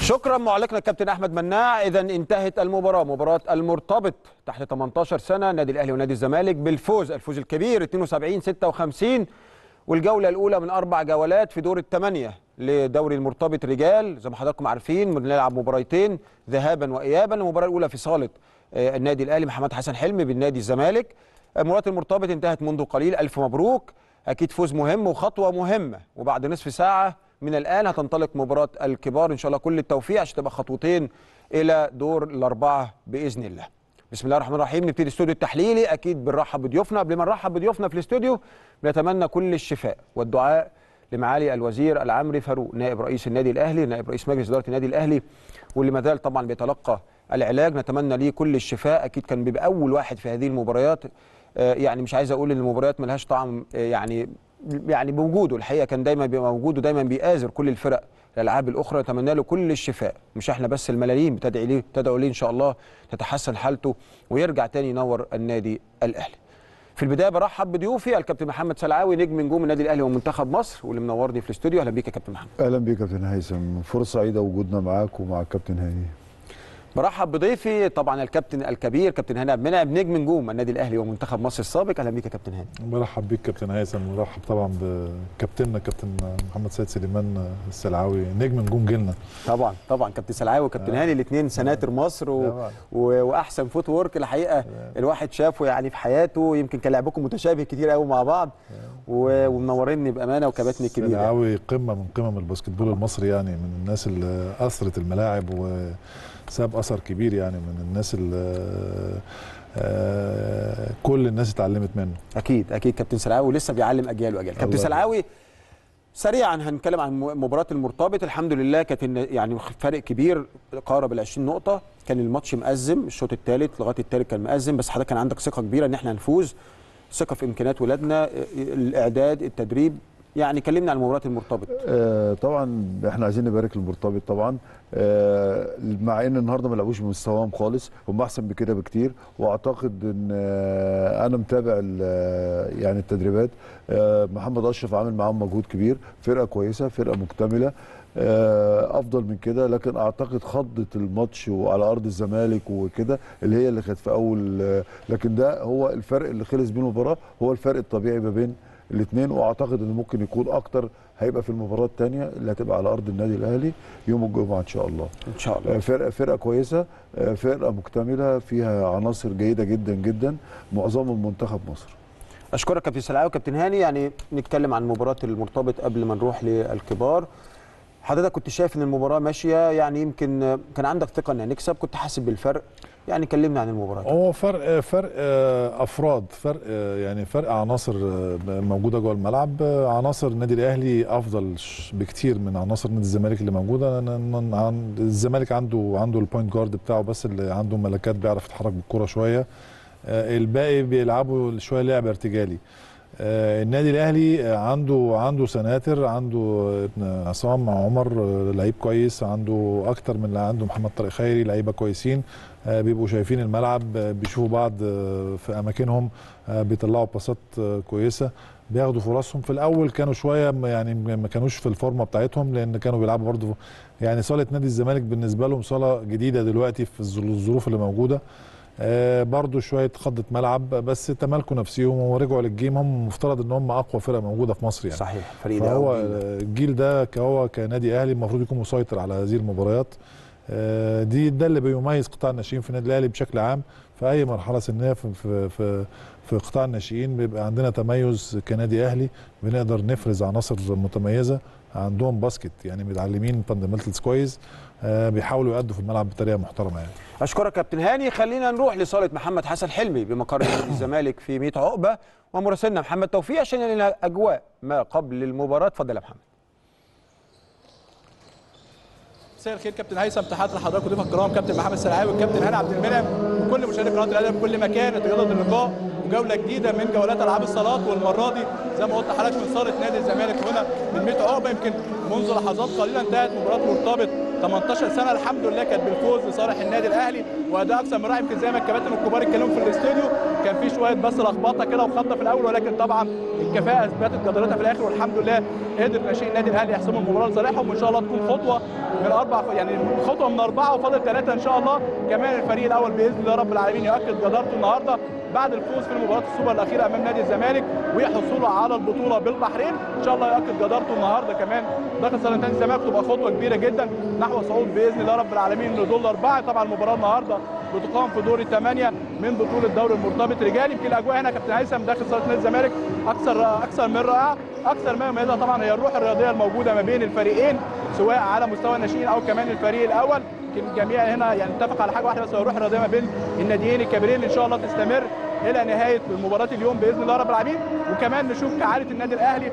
شكرا معلقنا الكابتن احمد مناع. اذا انتهت المباراه، مباراه المرتبط تحت 18 سنه نادي الاهلي ونادي الزمالك بالفوز، الفوز الكبير 72-56، والجوله الاولى من 4 جولات في دور الثمانيه لدوري المرتبط رجال. زي ما حضراتكم عارفين بنلعب مباراتين ذهابا وايابا. المباراه الاولى في صاله النادي الاهلي محمد حسن حلمي بالنادي الزمالك. مباراه المرتبط انتهت منذ قليل، الف مبروك، اكيد فوز مهم وخطوه مهمه. وبعد نصف ساعه من الآن هتنطلق مباراة الكبار إن شاء الله، كل التوفيق عشان تبقى خطوتين إلى دور الأربعة بإذن الله. بسم الله الرحمن الرحيم. نبتدي الاستوديو التحليلي. أكيد بنرحب بضيوفنا. قبل ما نرحب بضيوفنا في الاستوديو بنتمنى كل الشفاء والدعاء لمعالي الوزير العمري فاروق، نائب رئيس النادي الأهلي، نائب رئيس مجلس إدارة النادي الأهلي، واللي ما زال طبعا بيتلقى العلاج. نتمنى ليه كل الشفاء. أكيد كان بيبقى أول واحد في هذه المباريات. يعني مش عايز أقول إن المباريات ملهاش طعم، يعني بوجوده الحقيقه كان دايما بيبقى موجود ودايما بيآزر كل الفرق الالعاب الاخرى. نتمنى له كل الشفاء، مش احنا بس، الملايين بتدعو ليه ان شاء الله تتحسن حالته ويرجع تاني ينور النادي الاهلي. في البدايه برحب بضيوفي الكابتن محمد سلعاوي، نجم نجوم النادي الاهلي ومنتخب مصر، واللي منورني في الاستوديو. اهلا بيك يا كابتن محمد. اهلا بيك يا كابتن هيثم، فرصه سعيده وجودنا معاك ومع الكابتن هاني. برحب بضيفي طبعا الكابتن الكبير كابتن هاني عبد المنعم، نجم نجوم النادي الاهلي ومنتخب مصر السابق. اهلا بيك يا كابتن هاني. برحب بيك كابتن هيثم، ومرحب طبعا بكابتننا كابتن محمد سيد سليمان السلعاوي، نجم نجوم جيلنا. طبعا كابتن سلعاوي وكابتن هاني الاثنين سناتر مصر واحسن فوت وورك الحقيقه الواحد شافه يعني في حياته. يمكن كان لعبكم متشابه كتير قوي مع بعض، ومنوريني بامانه وكباتني الكبيره. سلعاوي قمه من قمم الباسكتبول المصري، يعني من الناس اللي اثرت الملاعب وساب اثر كبير، يعني من الناس اللي كل الناس اتعلمت منه. اكيد كابتن سلعاوي لسه بيعلم اجيال واجيال. كابتن سلعاوي، سريعا هنتكلم عن مباراه المرتبط. الحمد لله كانت يعني فرق كبير قارب ال 20 نقطه. كان الماتش مأزم، الشوط الثالث لغايه الثالث كان مأزم، بس حضرتك كان عندك ثقه كبيره ان احنا هنفوز، ثقه في امكانيات ولادنا، الاعداد، التدريب. يعني كلمنا عن مباراه المرتبط. طبعا احنا عايزين نبارك للمرتبط طبعا، مع ان النهارده ما لعبوش بمستواهم خالص، هم احسن بكده بكتير. واعتقد ان انا متابع يعني التدريبات، محمد اشرف عامل معاهم مجهود كبير، فرقه كويسه، فرقه مكتمله، افضل من كده. لكن اعتقد خضت الماتش وعلى ارض الزمالك وكده اللي هي اللي كانت في اول، لكن ده هو الفرق اللي خلص بيه المباراه، هو الفرق الطبيعي ما بين الاثنين. واعتقد انه ممكن يكون اكتر هيبقى في المباراه الثانيه اللي هتبقى على ارض النادي الاهلي يوم الجمعه ان شاء الله. ان شاء الله. فرقه كويسه، فرقه مكتمله فيها عناصر جيده جدا جدا، معظمهم منتخب مصر. اشكرك كابتن سلعاوي وكابتن هاني. يعني نتكلم عن مباراه المرتبط قبل ما نروح للكبار. حضرتك كنت شايف ان المباراه ماشيه، يعني يمكن كان عندك ثقه ان هنكسب، كنت حاسب بالفرق. يعني كلمنا عن المباراه. هو فرق افراد، يعني فرق عناصر موجوده جوه الملعب. عناصر النادي الاهلي افضل بكتير من عناصر نادي الزمالك اللي موجوده. الزمالك عنده البوينت جارد بتاعه بس اللي عنده ملكات، بيعرف يتحرك بالكره شويه. الباقي بيلعبوا شويه لعب ارتجالي. النادي الاهلي عنده سناتر، عنده ابن عصام عمر لعيب كويس، عنده اكتر من اللي عنده محمد طارق خيري، لعيبه كويسين، بيبقوا شايفين الملعب، بيشوفوا بعض في اماكنهم، بيطلعوا باصات كويسه، بياخدوا فرصهم. في الاول كانوا شويه يعني ما كانوش في الفورمه بتاعتهم، لان كانوا بيلعبوا برضه يعني صاله نادي الزمالك بالنسبه لهم صاله جديده دلوقتي في الظروف اللي موجوده. برضو شويه خضة ملعب، بس تمالكوا نفسيهم ورجعوا للجيم. هم مفترض ان هم اقوى فرقه موجوده في مصر يعني. صحيح. فريق فهو الجيل ده هو كنادي اهلي المفروض يكون مسيطر على هذه المباريات. ده اللي بيميز قطاع الناشئين في النادي الاهلي بشكل عام. في اي مرحله سنيه في قطاع الناشئين بيبقى عندنا تميز كنادي اهلي، بنقدر نفرز عناصر متميزه عندهم باسكت، يعني متعلمين فاندمنتالز كويس، بيحاولوا يأدوا في الملعب بطريقه محترمه يعني. اشكرك كابتن هاني. خلينا نروح لصاله محمد حسن حلمي بمقر نادي الزمالك في 100 عقبه، ومراسلنا محمد توفيق عشان لنا اجواء ما قبل المباراه. اتفضل يا محمد. مساء الخير كابتن هيثم، تحياتي لحضرتك وضيوفك الكرام كابتن محمد سلعاوي والكابتن هاني عبد المنعم وكل مشاهدي قناه الاهلي في كل مكان. رياضه اللقاء وجوله جديده من جولات العاب الصالات، والمره دي زي ما قلت لحضرتك من صاله نادي الزمالك هنا من 100 عقبه. يمكن منذ لحظات قليله انتهت مباراه مرتبط 18 سنه، الحمد لله كانت بالفوز لصالح النادي الاهلي واداء اكثر من رائع. يمكن زي ما الكباتن الكبار اتكلموا في الاستوديو كان في شويه بس لخبطه كده وخبطه في الاول، ولكن طبعا الكفاءه اثبتت جدارتها في الاخر، والحمد لله قدر ناشئين النادي الاهلي يحسموا المباراه لصالحهم، وان شاء الله تكون خطوه من خطوه من 4 وفاضل 3 ان شاء الله. كمان الفريق الاول باذن الله رب العالمين يؤكد جدارته النهارده بعد الفوز في مباراه السوبر الاخيره امام نادي الزمالك وحصوله على البطوله بالبحرين. ان شاء الله يؤكد جدارته النهارده كمان داخل صاله نادي الزمالك، تبقى خطوه كبيره جدا نحو صعود باذن الله رب العالمين لدور 4. طبعا المباراه النهارده بتقام في دور ال8 من بطوله دوري المرتبط رجال. يمكن الاجواء هنا كابتن هيثم داخل صاله نادي الزمالك اكثر من رائعه. اكثر ما يميزها طبعا هي الروح الرياضيه الموجوده ما بين الفريقين، سواء على مستوى الناشئين او كمان الفريق الاول. يمكن الجميع هنا يعني اتفق على حاجه واحده بس، هو الروح الرياضيه ما بين الناديين الكبيرين ان شاء الله تستمر الى نهايه مباراه اليوم باذن الله رب العالمين. وكمان نشوف كعاده النادي الاهلي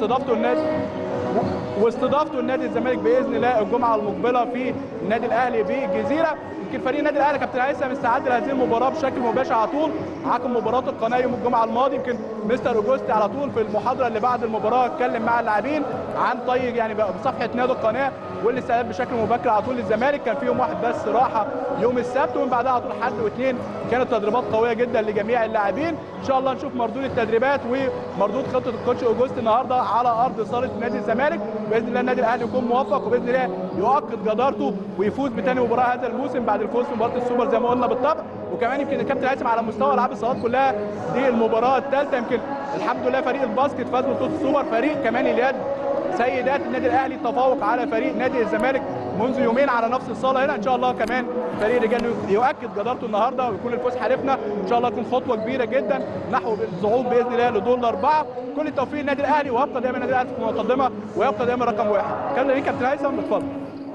واستضافته النادي الزمالك باذن الله الجمعه المقبله في النادي الاهلي بالجزيره. يمكن فريق النادي الاهلي كابتن هيثم استعد لهذه المباراه بشكل مباشر على طول عقب مباراه القناه يوم الجمعه الماضي. يمكن مستر اوجوستي على طول في المحاضره اللي بعد المباراه اتكلم مع اللاعبين عن يعني بصفحه نادي القناه والاستعداد بشكل مبكر على طول للزمالك. كان في يوم واحد بس راحه يوم السبت، ومن بعدها على طول حد واثنين كانت تدريبات قويه جدا لجميع اللاعبين. ان شاء الله نشوف مردود التدريبات ومردود خطه الكوتش اوجوستي النهارده على ارض صاله نادي الزمالك. باذن الله النادي الاهلي يكون موفق، وباذن الله يؤكد جدارته ويفوز بثاني مباراه هذا الموسم بعد الفوز في مباراه السوبر زي ما قلنا بالطبع. وكمان يمكن الكابتن هيثم على مستوى العاب الصالات كلها دي المباراه الثالثه. يمكن الحمد لله فريق الباسكت فاز ببطوله السوبر، فريق كمان اليد سيدات النادي الاهلي تفوق على فريق نادي الزمالك منذ يومين على نفس الصاله هنا. ان شاء الله كمان فريق الرجال يؤكد جدارته النهارده ويكون الفوز حالفنا. ان شاء الله تكون خطوه كبيره جدا نحو الصعود باذن الله لدور 4. كل التوفيق للنادي الاهلي، ويبقى دايما النادي الاهلي في المقدمه ويبقى دايما رقم 1. كان ليك كابتن هيثم، اتفضل.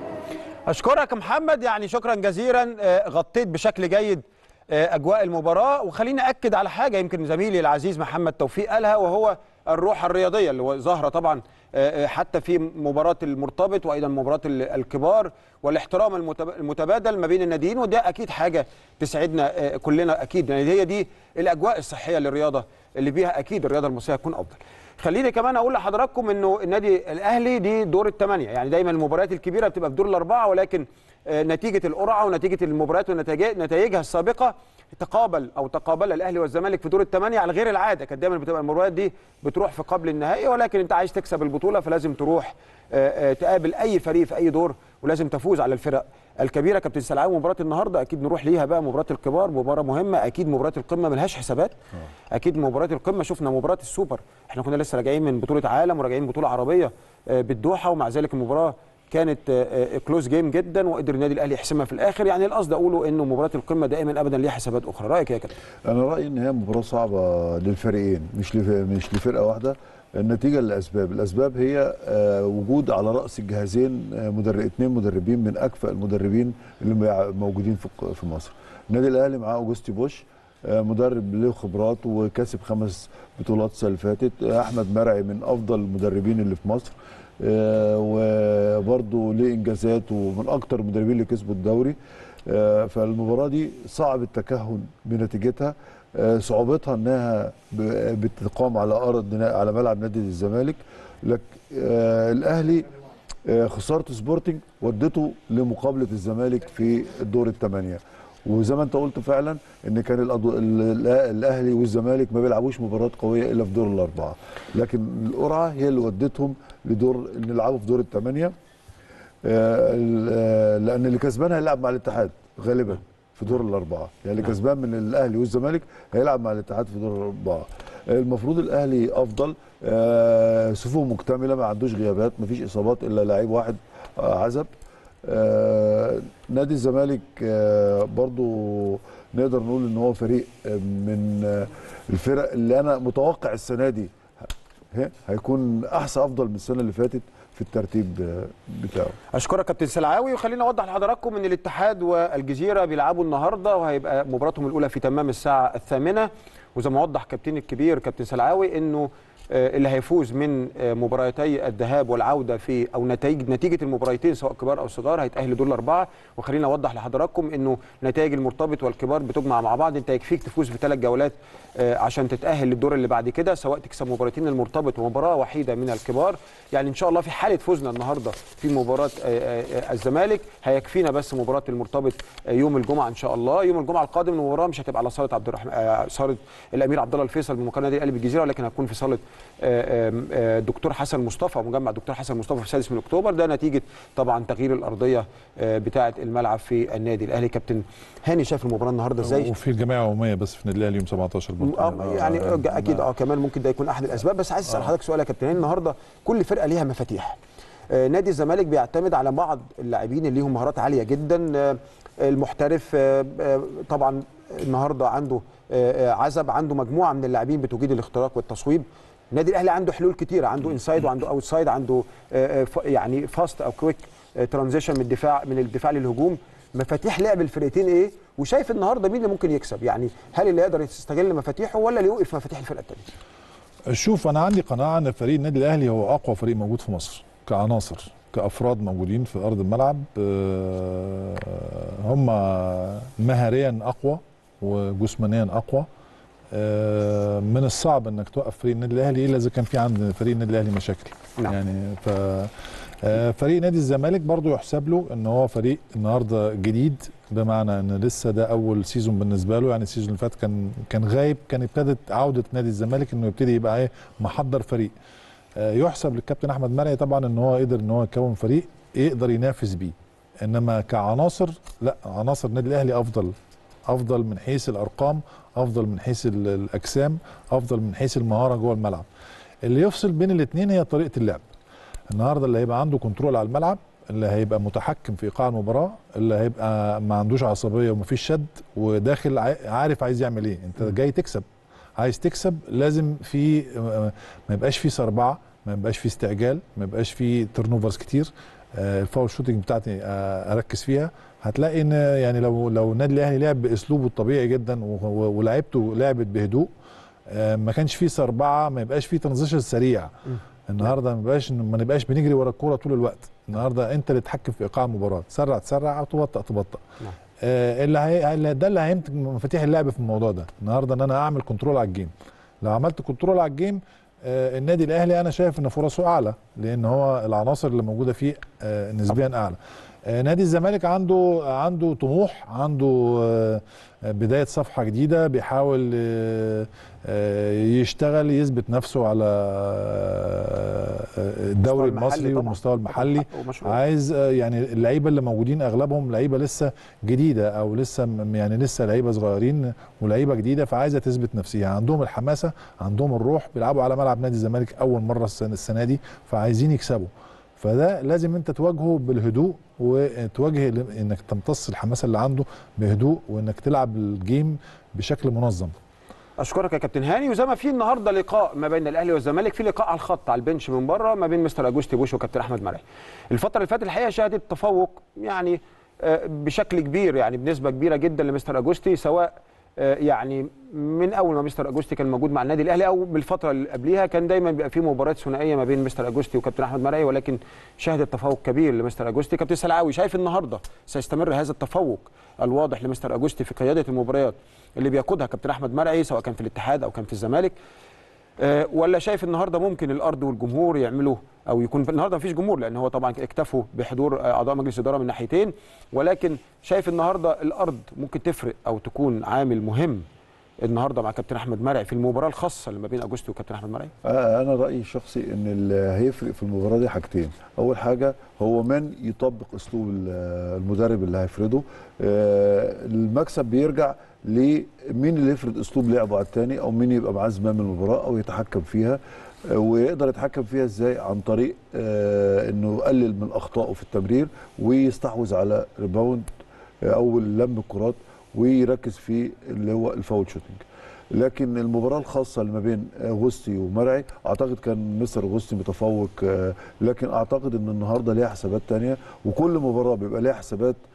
اشكرك محمد، يعني شكرا جزيلا، غطيت بشكل جيد اجواء المباراه. وخليني اكد على حاجه يمكن زميلي العزيز محمد توفيق قالها، وهو الروح الرياضيه اللي ظاهره طبعا حتى في مباراه المرتبط وايضا مباراه الكبار، والاحترام المتبادل ما بين الناديين، وده اكيد حاجه تسعدنا كلنا اكيد. يعني هي دي الاجواء الصحيه للرياضه اللي بيها اكيد الرياضه المصريه هتكون افضل. خليني كمان اقول لحضراتكم انه النادي الاهلي دي دور ال8، يعني دايما المباريات الكبيره بتبقى في دور ال4، ولكن نتيجه القرعه ونتيجه المباريات ونتائجها السابقه تقابل الاهلي والزمالك في دور ال8 على غير العاده. كانت دايما بتبقى المباريات دي بتروح في قبل النهائي، ولكن انت عايز تكسب البطوله فلازم تروح تقابل اي فريق في اي دور ولازم تفوز على الفرق الكبيره. كابتن سلعاوي مباراه النهارده اكيد نروح ليها بقى، مباراه الكبار مباراه مهمه اكيد، مباراه القمه ملهاش حسابات. اكيد مباراه القمه شفنا مباراه السوبر، احنا كنا لسه راجعين من بطوله عالم وراجعين بطوله عربيه بالدوحه، ومع ذلك المباراه كانت كلوز جيم جدا وقدر النادي الاهلي يحسمها في الاخر. يعني القصد اقوله انه مباراه القمه دائما ابدا ليها حسابات اخرى. رايك يا كابتن؟ انا رايي ان هي مباراه صعبه للفريقين، مش لفرقه واحده. النتيجه الاسباب هي وجود على راس الجهازين اثنين مدربين من اكفأ المدربين اللي موجودين في مصر. النادي الاهلي معاه اوجوستي بوش، مدرب له خبرات وكسب 5 بطولات السنه اللي فاتت. احمد مرعي من افضل المدربين اللي في مصر، وبرضه ليه انجازات ومن اكتر المدربين اللي كسبوا الدوري. فالمباراه دي صعب التكهن بنتيجتها، صعوبتها انها بتقام على ملعب نادي الزمالك. الاهلي خساره سبورتنج ودته لمقابله الزمالك في الدور الثمانيه، وزي ما انت قلت فعلا ان كان الاهلي والزمالك ما بيلعبوش مباراه قويه الا في دور الاربعه، لكن القرعه هي اللي ودتهم لدور ان يلعبوا في دور الثمانيه، لان اللي كسبان هيلعب مع الاتحاد غالبا في دور الاربعه، يعني اللي كسبان من الاهلي والزمالك هيلعب مع الاتحاد في دور الاربعه. المفروض الاهلي افضل، صفوفه مكتمله، ما عندوش غيابات، ما فيش اصابات الا لعيب واحد عزب. نادي الزمالك برضو نقدر نقول ان هو فريق من الفرق اللي انا متوقع السنه دي هيكون افضل من السنه اللي فاتت في الترتيب بتاعه. اشكرك كابتن سلعاوي، وخلينا اوضح لحضراتكم ان الاتحاد والجزيره بيلعبوا النهارده وهيبقى مباراتهم الاولى في تمام الساعه 8، وزي ما وضح كابتن الكبير كابتن سلعاوي انه اللي هيفوز من مباراتي الذهاب والعوده في او نتيجه المباراتين سواء كبار او صغار هيتاهل لدور الاربعه. وخلينا اوضح لحضراتكم انه نتائج المرتبط والكبار بتجمع مع بعض. انت يكفيك تفوز في 3 جولات عشان تتاهل للدور اللي بعد كده، سواء تكسب مباراتين المرتبط ومباراه وحيده من الكبار. يعني ان شاء الله في حاله فوزنا النهارده في مباراه الزمالك هيكفينا بس مباراه المرتبط يوم الجمعه ان شاء الله. يوم الجمعه القادم المباراه مش هتبقى على صاله عبد الرحمن صاله الامير عبد الله الفيصل بمقر نادي الاهلي بالجزيره، ولكن هتكون في صاله دكتور حسن مصطفى، مجمع دكتور حسن مصطفى في 6 اكتوبر. ده نتيجه طبعا تغيير الارضيه بتاعه الملعب في النادي الاهلي. كابتن هاني شايف المباراه النهارده ازاي؟ وفي الجمعيه العموميه بس في النادي الاهلي يوم 17 برضه. يعني اكيد كمان ممكن ده يكون احد الاسباب. بس عايز اسال حضرتك سؤال يا كابتن هاني. النهارده كل فرقه ليها مفاتيح. نادي الزمالك بيعتمد على بعض اللاعبين اللي ليهم مهارات عاليه جدا. المحترف طبعا النهارده عنده عزب، عنده مجموعه من اللاعبين بتجيد الاختراق والتصويب. النادي الاهلي عنده حلول كتيره، عنده انسايد وعنده اوتسايد، عنده يعني فاست او كويك ترانزيشن من الدفاع للهجوم. مفاتيح لعب الفرقتين ايه؟ وشايف النهارده مين اللي ممكن يكسب؟ يعني هل اللي يقدر يستغل مفاتيحه ولا اللي يوقف مفاتيح الفرقه الثانيه؟ شوف، انا عندي قناعه ان فريق النادي الاهلي هو اقوى فريق موجود في مصر كعناصر، كافراد موجودين في ارض الملعب. هم مهاريا اقوى وجسمانيا اقوى. من الصعب انك توقف فريق النادي الاهلي الا اذا كان في عند فريق النادي الاهلي مشاكل. نعم. يعني فريق نادي الزمالك برضو يحسب له ان هو فريق النهارده جديد، بمعنى ان لسه ده اول سيزون بالنسبه له. يعني السيزون اللي فات كان غايب، كان ابتدت عوده نادي الزمالك انه يبتدي يبقى ايه، محضر فريق. يحسب للكابتن احمد مرعي طبعا ان هو قدر ان هو يكون فريق يقدر ينافس بيه. انما كعناصر لا، عناصر النادي الاهلي افضل من حيث الارقام، افضل من حيث الاجسام، افضل من حيث المهاره جوه الملعب. اللي يفصل بين الاثنين هي طريقه اللعب. النهارده اللي هيبقى عنده كنترول على الملعب، اللي هيبقى متحكم في ايقاع المباراه، اللي هيبقى ما عندوش عصبيه ومفيش شد وداخل عارف عايز يعمل ايه. انت جاي تكسب، عايز تكسب، لازم في ما يبقاش في سربعه، ما يبقاش في استعجال، ما يبقاش في ترنوفرز كتير. الفاول شوتنج بتاعتي اركز فيها. هتلاقي ان يعني لو النادي الاهلي لعب باسلوبه الطبيعي جدا ولاعيبته لعبت بهدوء، ما كانش فيه سربعه، ما يبقاش فيه ترانزيشن سريع. النهارده ما نبقاش بنجري ورا الكوره طول الوقت. النهارده انت اللي تتحكم في ايقاع المباراه، تسرع او تبطأ. اللي هيمسك مفاتيح اللعب في الموضوع ده النهارده ان انا اعمل كنترول على الجيم. لو عملت كنترول على الجيم، النادي الاهلي انا شايف ان فرصه اعلى، لان هو العناصر اللي موجوده فيه نسبيا اعلى. نادي الزمالك عنده طموح، عنده بدايه صفحه جديده، بيحاول يشتغل يثبت نفسه على الدوري المصري والمستوى المحلي. عايز يعني اللعيبه اللي موجودين اغلبهم لعيبه لسه جديده، او لسه لعيبه صغيرين ولعيبه جديده، فعايزه تثبت نفسها. عندهم الحماسه، عندهم الروح، بيلعبوا على ملعب نادي الزمالك اول مره السنه دي، فعايزين يكسبوا. فده لازم انت تواجهه بالهدوء، وتواجه انك تمتص الحماسه اللي عنده بهدوء، وانك تلعب الجيم بشكل منظم. اشكرك يا كابتن هاني. وزي ما في النهارده لقاء ما بين الاهلي والزمالك، في لقاء على الخط على البنش من بره ما بين مستر اجوستي بوش وكابتن احمد مرعي. الفتره اللي فاتت الحقيقه شهدت تفوق يعني بشكل كبير، يعني بنسبه كبيره جدا لمستر اجوستي، سواء يعني من اول ما مستر اجوستي كان موجود مع النادي الاهلي او بالفتره اللي قبليها كان دايما بيبقى في مباريات ثنائيه ما بين مستر اجوستي وكابتن احمد مرعي، ولكن شهدت تفوق كبير لمستر اجوستي. كابتن سلعاوي، شايف النهارده سيستمر هذا التفوق الواضح لمستر اجوستي في قياده المباريات اللي بيقودها كابتن احمد مرعي سواء كان في الاتحاد او كان في الزمالك، ولا شايف النهارده ممكن الارض والجمهور يعملوا او يكون النهارده مفيش جمهور لان هو طبعا اكتفوا بحضور اعضاء مجلس اداره من ناحيتين، ولكن شايف النهارده الارض ممكن تفرق او تكون عامل مهم النهارده مع كابتن احمد مرعي في المباراه الخاصه اللي ما بين اجوستي وكابتن احمد مرعي؟ انا رايي الشخصي ان اللي هيفرق في المباراه دي حاجتين. اول حاجه هو من يطبق اسلوب المدرب اللي هيفرضه. المكسب بيرجع لمين اللي يفرض اسلوب لعبه على الثاني، او مين يبقى معاه زمام المباراه او يتحكم فيها. ويقدر يتحكم فيها ازاي؟ عن طريق انه يقلل من اخطائه في التمرير ويستحوذ على ريباوند او لم الكرات ويركز في اللي هو الفاول شوتنج. لكن المباراه الخاصه اللي ما بين اغوستي ومرعي اعتقد كان مستر اغوستي متفوق، لكن اعتقد ان النهارده ليها حسابات ثانيه، وكل مباراه بيبقى ليها حسابات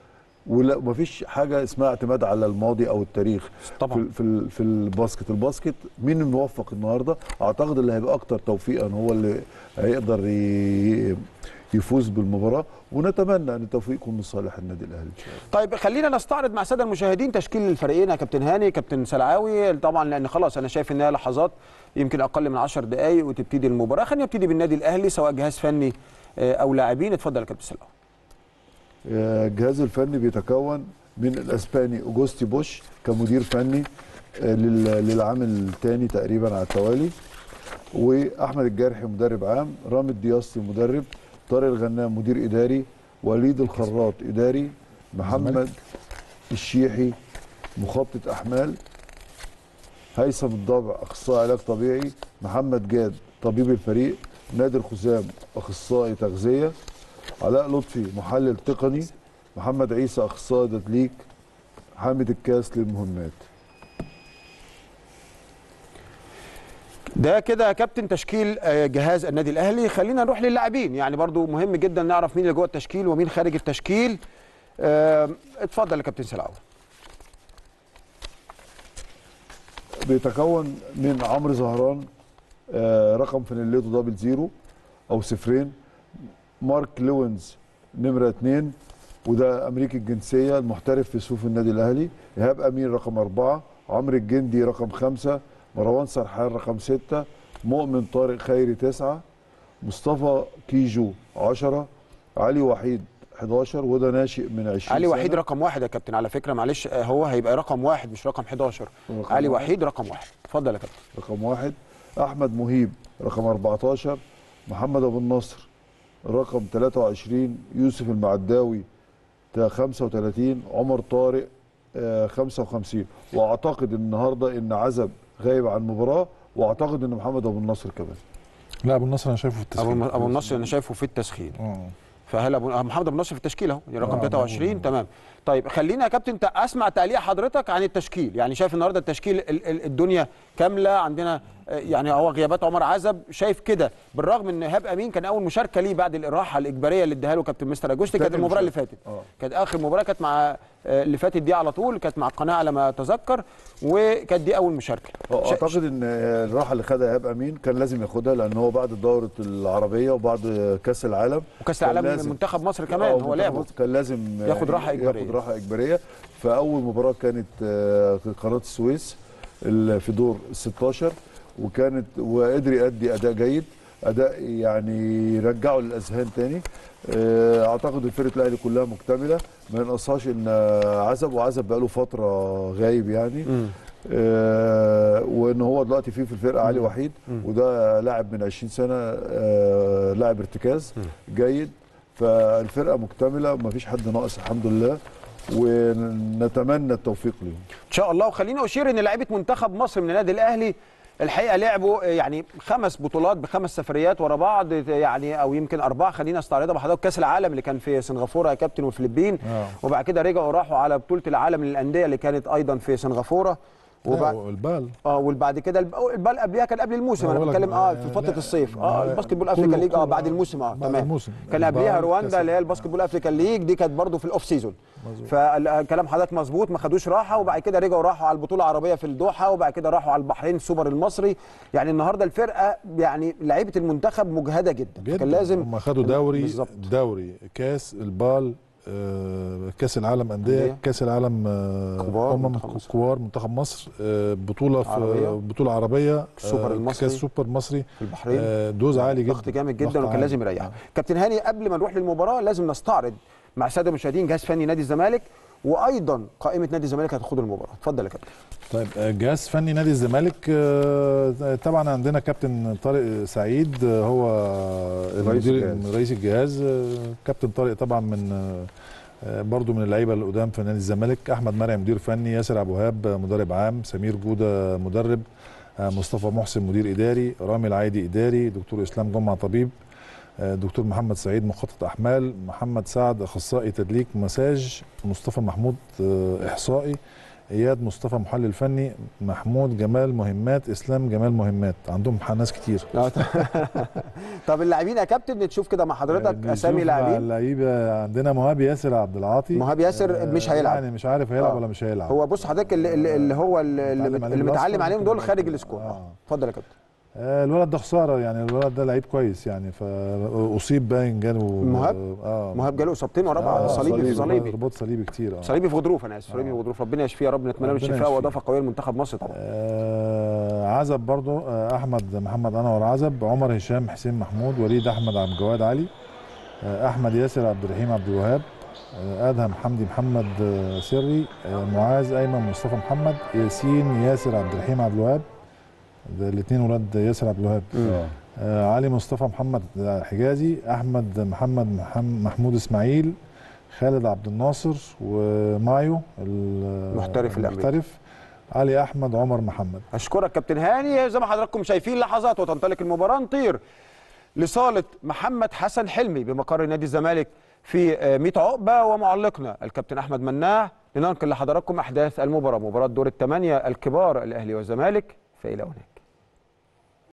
ولا مفيش حاجه اسمها اعتماد على الماضي او التاريخ. طبعا في الباسكت مين الموفق النهارده؟ اعتقد اللي هيبقى اكتر توفيقا هو اللي هيقدر يفوز بالمباراه، ونتمنى ان التوفيق يكون من صالح النادي الاهلي. طيب خلينا نستعرض مع الساده المشاهدين تشكيل الفريقين يا كابتن هاني كابتن سلعاوي، طبعا لان خلاص انا شايف انها لحظات يمكن اقل من 10 دقائق وتبتدي المباراه. خلينا نبتدي بالنادي الاهلي سواء جهاز فني او لاعبين. اتفضل يا كابتن سلعاوي. الجهاز الفني بيتكون من الاسباني اوجوستي بوش كمدير فني للعام الثاني تقريبا على التوالي، واحمد الجارحي مدرب عام، رامي الدياسطي مدرب، طارق الغنام مدير اداري، وليد الخراط اداري، محمد الشيحي مخطط احمال، هيثم الضبع اخصائي علاج طبيعي، محمد جاد طبيب الفريق، نادر خزام اخصائي تغذيه، علاء لطفي محلل تقني، محمد عيسى اخصائي تدليك، حامد الكاس للمهمات. ده كده يا كابتن تشكيل جهاز النادي الاهلي. خلينا نروح للاعبين، يعني برضو مهم جدا نعرف مين اللي جوه التشكيل ومين خارج التشكيل. اتفضل يا كابتن سلعاوي. بيتكون من عمرو زهران رقم فانيلته دبل 0 او 0، مارك لوينز نمره 2 وده امريكي الجنسيه المحترف في صفوف النادي الاهلي، ايهاب امين رقم 4، عمرو الجندي رقم 5، مروان سرحان رقم 6، مؤمن طارق خيري 9، مصطفى كيجو 10، علي وحيد 11 وده ناشئ من 20 علي سنة. وحيد رقم 1 يا كابتن على فكره، معلش هو هيبقى رقم 1 مش رقم 11. علي وحيد رقم 1. اتفضل يا كابتن. رقم 1 احمد مهيب رقم 14، محمد ابو النصر رقم 23، يوسف المعداوي 35، عمر طارق 55. واعتقد النهارده ان عزب غايب عن المباراه، واعتقد ان محمد ابو النصر كمان. لا ابو النصر انا شايفه في التسخين. ابو النصر انا شايفه في التسخين. فهل محمد ابو النصر في التشكيل اهو رقم 23. تمام. طيب خلينا يا كابتن اسمع تعليق حضرتك عن التشكيل، يعني شايف النهارده التشكيل الدنيا كامله عندنا، يعني هو غيابات عمر عزب شايف كده، بالرغم ان ايهاب امين كان اول مشاركه ليه بعد الاراحه الاجباريه اللي اداها له كابتن مستر اجوستي، كانت المباراه اللي فاتت. كانت اخر مباراه كانت مع اللي فاتت دي على طول، كانت مع القناه على ما اتذكر، وكانت دي اول مشاركه. اعتقد ان الراحه اللي خدها ايهاب امين كان لازم ياخدها، لان هو بعد دوره العربيه وبعد كاس العالم وكاس العالم من منتخب مصر كمان هو لعبه، كان لازم ياخد راحه اجباريه. فاول مباراه كانت قناه السويس في دور 16 وقدر يؤدي اداء جيد، اداء يعني يرجعه للاذهان تاني. اعتقد فرقه الاهلي كلها مكتمله، ما ينقصهاش ان عزب بقاله فتره غايب يعني. وان هو دلوقتي في الفرقه علي وحيد وده لاعب من 20 سنه، لاعب ارتكاز جيد، فالفرقه مكتمله وما فيش حد ناقص الحمد لله، ونتمنى التوفيق لهم ان شاء الله. وخليني اشير ان لعيبه منتخب مصر من النادي الاهلي الحقيقه لعبوا يعني 5 بطولات ب5 سفريات ورا بعض، يعني او يمكن 4. خلينا استعرضها بحضرتك. كاس العالم اللي كان في سنغافوره يا كابتن والفلبين، وبعد كده رجعوا راحوا على بطوله العالم للانديه اللي كانت ايضا في سنغافوره، والبال وبعد كده البال قبلها كان قبل الموسم، انا بتكلم في فتره الصيف. الباسكت بول افريكان ليج بعد الموسم. تمام. كان قبلها رواندا اللي هي الباسكت بول افريكان ليج، دي كانت برضو في الاوف سيزون. فالكلام حضرتك مظبوط، ما خدوش راحه، وبعد كده رجعوا راحوا على البطوله العربيه في الدوحه، وبعد كده راحوا على البحرين السوبر المصري. يعني النهارده الفرقه يعني لعيبه المنتخب مجهده جدا. كان لازم هم خدوا دوري كاس البال، كاس العالم انديه، كاس العالم كبار منتخب مصر، بطوله عربيه السوبر المصري، كاس السوبر المصري في البحرين. دوز عالي جدا، ضغط جامد جدا، وكان لازم يريح. كابتن هاني قبل ما نروح للمباراه لازم نستعرض مع الساده المشاهدين جهاز فني نادي الزمالك، وايضا قائمه نادي الزمالك هتخوض المباراه. اتفضل يا كابتن. طيب جهاز فني نادي الزمالك، طبعا عندنا كابتن طارق سعيد هو رئيس الجهاز. كابتن طارق طبعا من برضو من اللعيبه القدام في نادي الزمالك. احمد مرعي مدير فني، ياسر ابو وهاب مدرب عام، سمير جوده مدرب، مصطفى محسن مدير اداري، رامي العايدي اداري، دكتور اسلام جمعه طبيب، دكتور محمد سعيد مخطط احمال، محمد سعد اخصائي تدليك مساج، مصطفى محمود احصائي، اياد مصطفى محلل فني، محمود جمال مهمات، اسلام جمال مهمات، عندهم ناس كتير. طب اللاعبين يا كابتن نشوف كده مع حضرتك اسامي لاعبين. اللعيبه عندنا مهاب ياسر عبد العاطي. مهاب ياسر مش هيلعب، يعني مش عارف هيلعب ولا مش هيلعب. هو بص حضرتك اللي متعلم عليهم دول خارج السكور. اتفضل يا كابتن. الولد ده خساره، يعني الولد ده لعيب كويس يعني، فاصيب باين جاله مهاب جاله اصابتين ورا بعض، صليبي رباط صليبي كتير. صليبي في غضروف، انا اسف، صليبي في غضروف، ربنا يشفيه يا رب، نتمنى له الشفاء واضافه قويه لمنتخب مصر طبعا. عزب برضو، احمد محمد انور عزب، عمر هشام حسين محمود، وليد احمد عبد الجواد علي، احمد ياسر عبد الرحيم عبد الوهاب، ادهم حمدي محمد سري، معاذ ايمن مصطفى محمد، ياسين ياسر عبد الرحيم عبد الوهاب، ده الاثنين ولاد ياسر عبد الوهاب. علي مصطفى محمد حجازي، احمد محمود اسماعيل، خالد عبد الناصر، ومايو المحترف، علي احمد، عمر محمد. اشكرك كابتن هاني. زي ما حضراتكم شايفين لحظات وتنطلق المباراه، نطير لصاله محمد حسن حلمي بمقر نادي الزمالك في 100 عقبه، ومعلقنا الكابتن احمد مناع لننقل لحضراتكم احداث المباراه، مباراه دور الثمانيه الكبار الاهلي والزمالك، فإلى هناك.